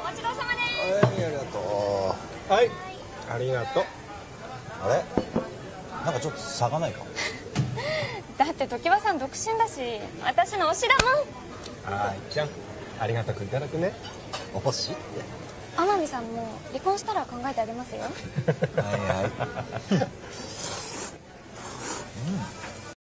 ちそうさまです。 はい、ありがとう。 はい、ありがとう。 あれ、なんかちょっと差がないか。 だって常盤さん独身だし、私の推しだもん。 あいちゃん、ありがたくいただくね。 推しって。 天海さんも離婚したら考えてあげますよ。 はいはい。うん。